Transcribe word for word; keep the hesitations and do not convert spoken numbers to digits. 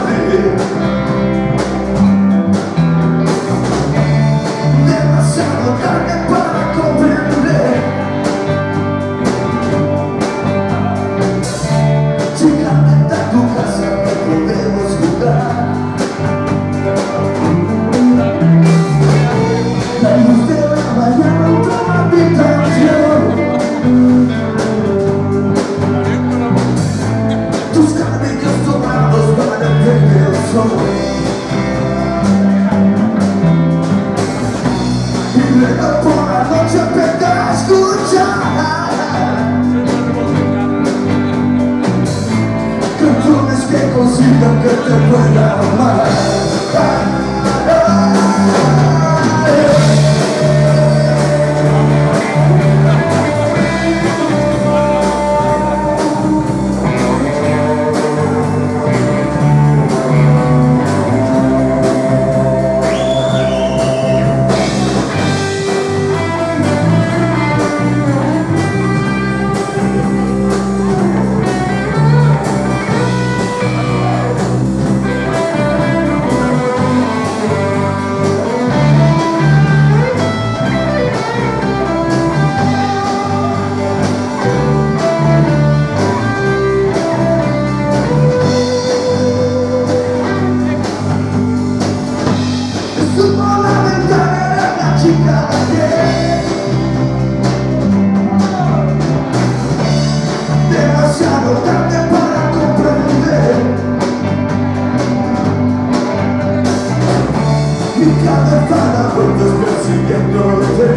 tarde, demasiado tarde para comprender. Chica, vente a tu casa que podemos jugar. La luz de la mañana en toda habitación. Tus cabellos dorados parecen el sol. Y luego por la noche empecé a escuchar canciones que consigan que te pueda amar. Demasiado tarde para comprender. Mi cabeza da vueltas persiguiéndote.